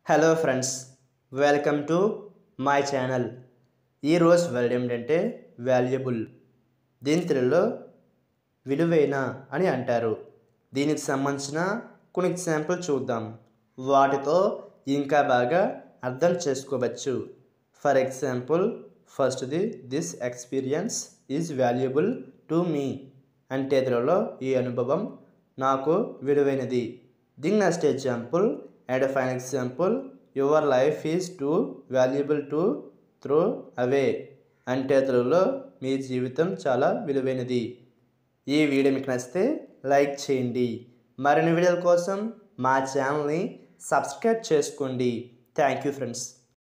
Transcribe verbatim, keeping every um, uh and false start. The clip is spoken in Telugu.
Hello friends, welcome to my channel. ఈరోజు వర్డ్ ఏమిటంటే వాల్యుబుల్. దీని తెలుగులో విలువైన అని అంటారు. దీనికి సంబంధించిన కొన్ని ఎగ్జాంపుల్ చూద్దాం. వాటితో ఇంకా బాగా అర్థం చేసుకోవచ్చు. ఫర్ ఎగ్జాంపుల్, ఫస్ట్ది this experience is valuable to me అంటే తెలుగులో ఈ అనుభవం నాకు విలువైనది. దీని next example and final example, your life is too valuable to throw away అంటే తెలుగులో మీ జీవితం చాలా విలువైనది. ఈ వీడియో మీకు నచ్చితే లైక్ చేయండి. మరిన్ని వీడియోల కోసం మా ఛానల్ని సబ్స్క్రైబ్ చేసుకోండి. Thank you friends.